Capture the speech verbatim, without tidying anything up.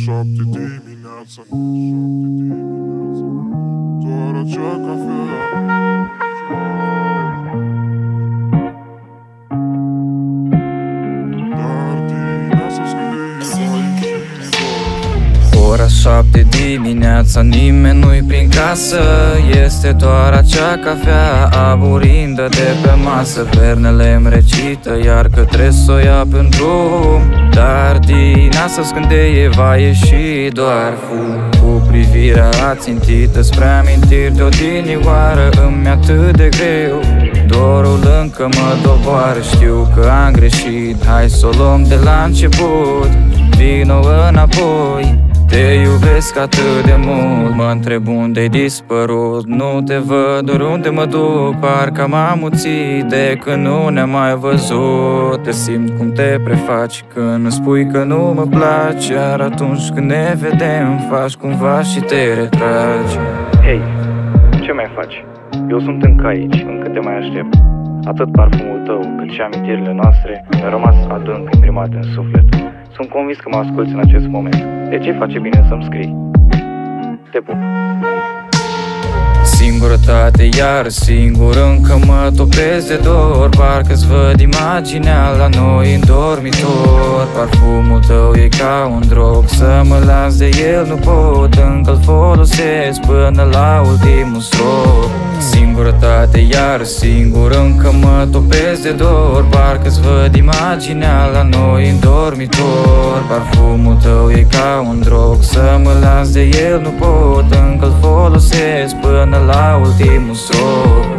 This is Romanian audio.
șapte dimineața, doar acea cafea. Dar dimineața-ți gândeai doar. Ora șapte dimineața, nimeni nu-i prin casă. Este doar acea cafea aburindă de pe masă. Pernele-mi recită, iar că trebuie s-o ia pe drum. Dar din asta scânteie va ieși doar fum. Cu privirea ațintită spre amintiri de odinioară, îmi atât de greu, dorul încă mă doboară. Știu că am greșit, hai s-o luăm de la început. Vino înapoi, te iubesc atât de mult. Mă întreb unde-ai dispărut, nu te văd, ori unde mă duc. Parcă am amuțit de când nu ne-am mai văzut. Te simt cum te prefaci când îmi spui că nu mă place, iar atunci când ne vedem faci cumva și te retragi. Hei, ce mai faci? Eu sunt încă aici, încă te mai aștept. Atât parfumul tău, cât și amintirile noastre mi-au rămas adânc imprimate în suflet. Sunt convins că mă asculți în acest moment. De ce face bine să-mi scrii? Te pup. Singurătate, iar singur încă mă topesc de dor. Parcă-ți văd imaginea la noi în dormitor. Parfumul tău e ca un drog, să mă las de el nu pot. Încă-l folosesc până la ultimul strop. Singurătate, iar singur încă mă topesc de dor. Parcă-ți văd imaginea la noi în dormitor. Parfumul tău e ca un drog, să mă las de el nu pot. Încă-l folosesc până la ultimul strop.